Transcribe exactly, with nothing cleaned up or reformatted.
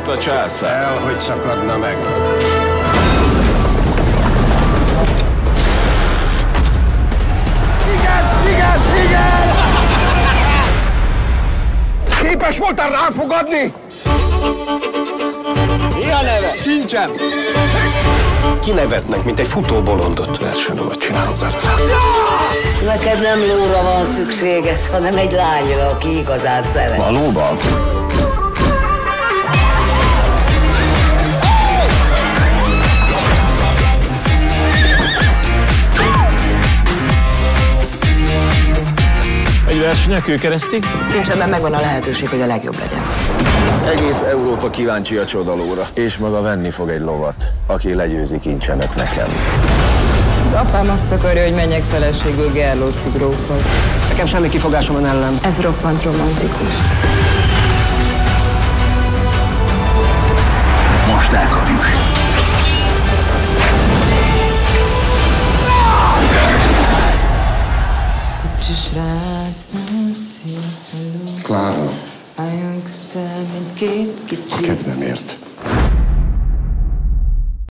lett a császár? El, hogy szakadna meg. Igen, igen, igen! Képes voltál ráfogadni? Mi a neve? Kincsem! Kinevetnek, mint egy futóbolondot. Versenylovat csinálok belőle. Neked nem lóra van szükséged, hanem egy lányra, aki igazán szeret. Valóban? Egy verseny a kőkeresztig? Kincsemben megvan a lehetőség, hogy a legjobb legyen. Egész Európa kíváncsi a csodalóra, és maga venni fog egy lovat, aki legyőzi Kincsemet nekem. Az apám azt akarja, hogy menjek feleségül Gerlóci grófhoz. Nekem semmi kifogásom van ellen. Ez roppant romantikus. Most elkapjuk. Kicsi srác, nem szél, hello. Klára, Álljunk közel, mint két kicsi. a kedvemért